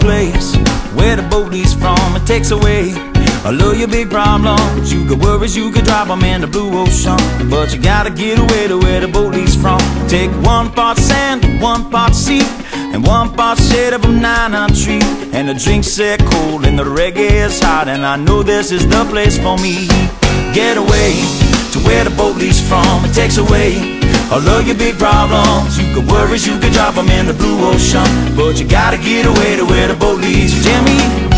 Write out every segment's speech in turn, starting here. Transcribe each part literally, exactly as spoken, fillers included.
place where the boat leaves from, it takes away all of your big problems. You got worries, you could drop them in the blue ocean, but you gotta get away to where the boat leaves from. Take one part sand, one part sea, and one part shade of a nine-nut tree. And the drinks set cold and the reggae is hot, and I know this is the place for me. Get away to where the boat leaves from, it takes away all of your big problems. You got worries, you could drop them in the blue ocean, but you gotta get away to where the boat leaves. Jimmy.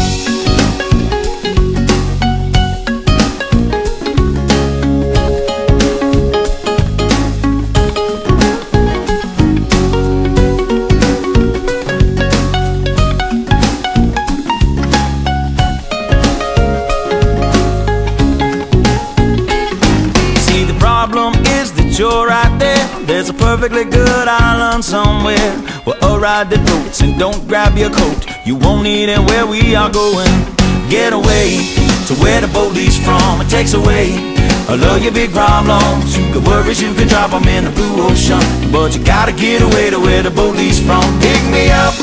You're right there, there's a perfectly good island somewhere where I'll ride the boats and don't grab your coat. You won't need it where we are going. Get away to where the boat leaves from, it takes away all of your big problems. You got worries, you can drop them in the blue ocean, but you gotta get away to where the boat leaves from. Pick me up,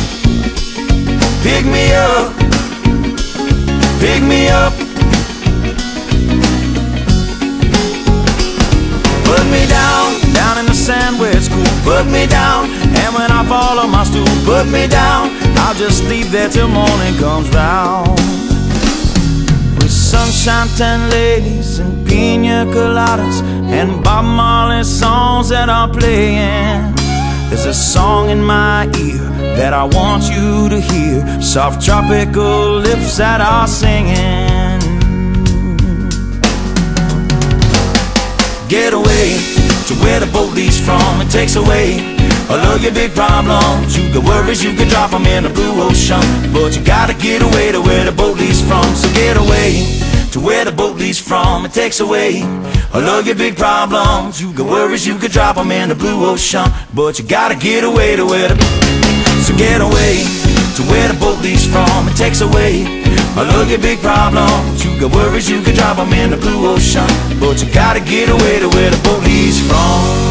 pick me up, pick me up. Put me down, down in the sand where it's cool. Put me down, and when I fall on my stool, put me down. I'll just leave there till morning comes round. With sunshine, ten ladies, and pina coladas, and Bob Marley songs that are playing. There's a song in my ear that I want you to hear. Soft tropical lips that are singing. Get away to where the boat leaves from, it takes away all of your big problems. You got worries, you can drop them in the blue ocean, but you gotta get away to where the boat leaves from. So get away to where the boat leaves from, it takes away all of your big problems. You got worries, you can drop them in the blue ocean, but you gotta get away to where the... So get away to where the boat leaves from, it takes away all of your big problems. You got worries, you can drop them in the blue ocean, but you gotta get away to where the boat leaves from.